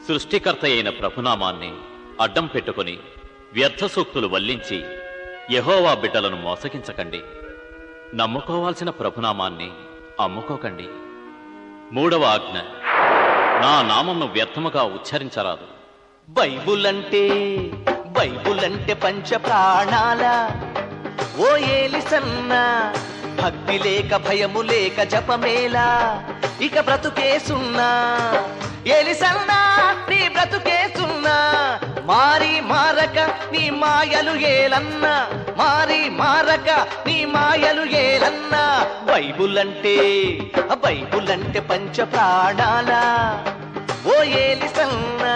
సృష్టికర్త అయిన ప్రభునామాన్ని అడ్డం పెట్టుకుని వ్యర్థ సూక్తులు వల్లించి యెహోవా బిడ్డలను మోసగించకండి. నమ్ముకోవాల్సిన ప్రభునామాన్ని అమ్ముకోకండి. 3వ ఆజ్ఞ, నా నామంను వ్యర్థముగా ఉచ్చరించరాదు. బైబుల్ అంటే పంచ ప్రాణాల ఓ ఏలిసన్న, భక్తి లేక భయము లేక జపమేలా, ఇక బ్రతుకేసున్నా ఏలిసన్నా, నీ బ్రతుకేసున్నా. మారి మారక నీ మాయలు ఏలన్నా, మారి మారక నీ మాయలు ఏలన్నా. బైబుల్ అంటే పంచ ప్రాణాల ఓ ఏలిసన్నా.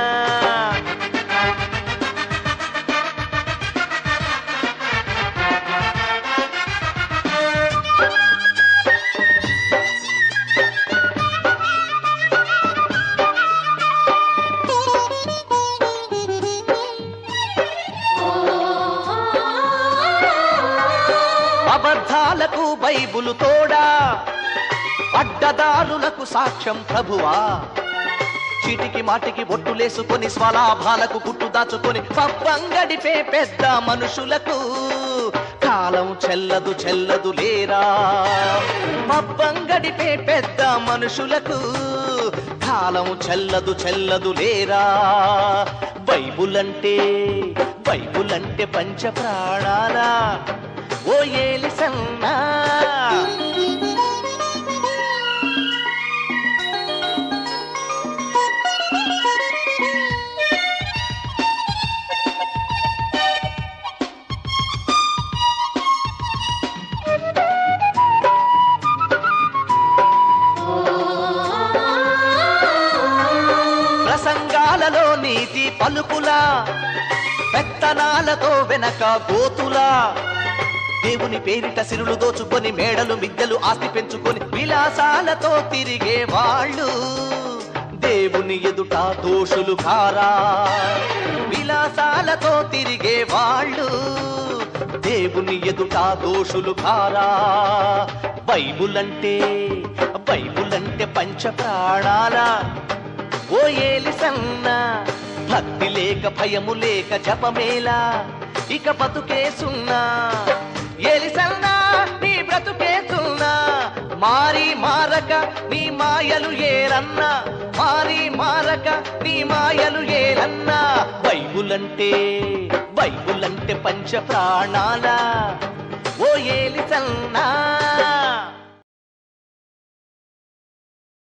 అబద్ధాలకు బైబులు తోడా, అడ్డదారులకు సాక్ష్యం ప్రభువా. చీటికి మాటికి ఒట్టులేసుకొని స్వలాభాలకు గుట్టు దాచుకొని పబ్బం గడిపే పెద్ద మనుషులకు కాలం చెల్లదు లేరా. పబ్బం గడిపే పెద్ద మనుషులకు కాలం చెల్లదు లేరా. బైబుల్ అంటే పంచ ప్రాణాల ఓ ఏలిసన్నా. ప్రసంగాలలో నీతి పలుకులా, పెత్తనాలతో వెనక గోతులా, దేవుని పేరిట సిరులు దోచుకొని మేడలు మిద్దెలు ఆస్తి పెంచుకొని విలాసాలతో తిరిగే వాళ్ళు దేవుని ఎదుట దోషులు కారా. విలాసాలతో తిరిగే వాళ్ళు దేవుని ఎదుట దోషులు కారా. బైబుల్ అంటే పంచ ప్రాణాల ఓ ఏలిసన్నా, భక్తి లేక భయము లేక జపమేలా, ఇక బతుకేసున్నా ఏలిసన్నా, నీ బ్రతుకేసున్నా. మారి మారక నీ మాయలు ఏలన్నా, మారి మారక నీ మాయలు ఏలన్నా. బైబుల్ అంటే పంచ ప్రాణాల ఓ ఏలిసన్నా.